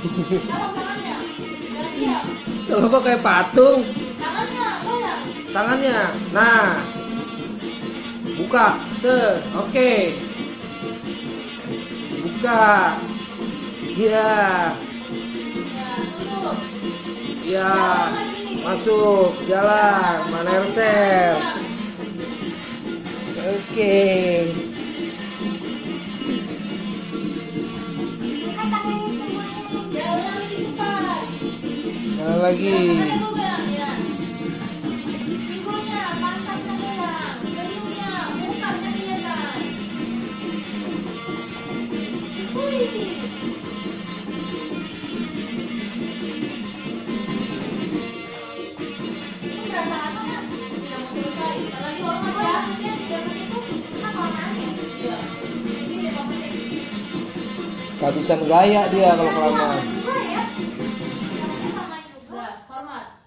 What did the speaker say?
Tangannya. Jangan diam. Selalu kok kayak patung. Tangannya, goyang. Tangannya. Nah. Buka. Oke. Buka. Iya. Ya, tutup. Iya. Jalan lagi. Masuk. Jalan. Mana RT? Oke. Jalan lebih cepat. Jalan lagi. Tangannya goyang, ya. Pinggulnya, pantatnya goyang. Senyumnya, mukanya kelihatan. Wih. Ini berasa lama kan? Sudah mau selesai. Kalau lagi hormat ya, dia di dalam itu kan warnanya. Iya. Ini 5 menit. Kehabisan gaya dia kalau kelamaan. Juga ya. Yang penting sama juga. Hormat.